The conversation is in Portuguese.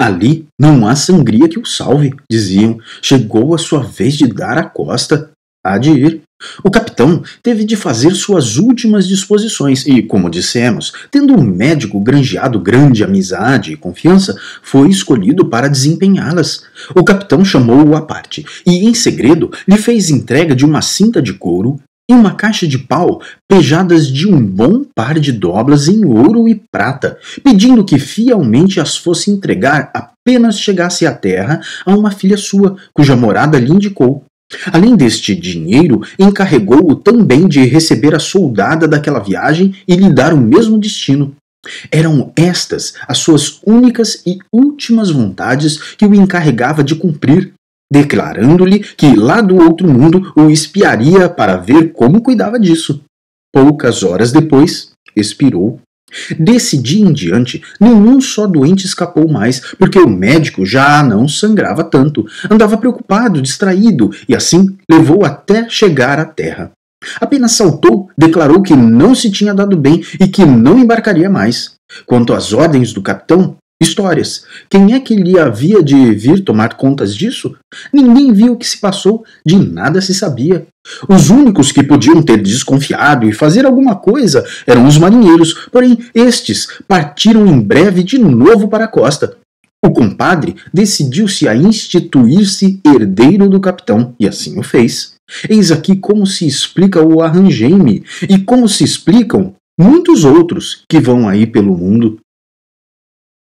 Ali não há sangria que o salve, diziam. Chegou a sua vez de dar a costa. Há de ir. O capitão teve de fazer suas últimas disposições e, como dissemos, tendo o médico granjeado grande amizade e confiança, foi escolhido para desempenhá-las. O capitão chamou-o à parte e, em segredo, lhe fez entrega de uma cinta de couro e uma caixa de pau pejadas de um bom par de dobras em ouro e prata, pedindo que fielmente as fosse entregar apenas chegasse à terra a uma filha sua, cuja morada lhe indicou. Além deste dinheiro, encarregou-o também de receber a soldada daquela viagem e lhe dar o mesmo destino. Eram estas as suas únicas e últimas vontades que o encarregava de cumprir, declarando-lhe que lá do outro mundo o espiaria para ver como cuidava disso. Poucas horas depois, expirou. Desse dia em diante, nenhum só doente escapou mais, porque o médico já não sangrava tanto, andava preocupado, distraído, e assim levou até chegar à terra. Apenas saltou, declarou que não se tinha dado bem e que não embarcaria mais. Quanto às ordens do capitão, histórias. Quem é que lhe havia de vir tomar contas disso? Ninguém viu o que se passou, de nada se sabia. Os únicos que podiam ter desconfiado e fazer alguma coisa eram os marinheiros, porém estes partiram em breve de novo para a costa. O compadre decidiu-se a instituir-se herdeiro do capitão, e assim o fez. Eis aqui como se explica o arranjeme, e como se explicam muitos outros que vão aí pelo mundo.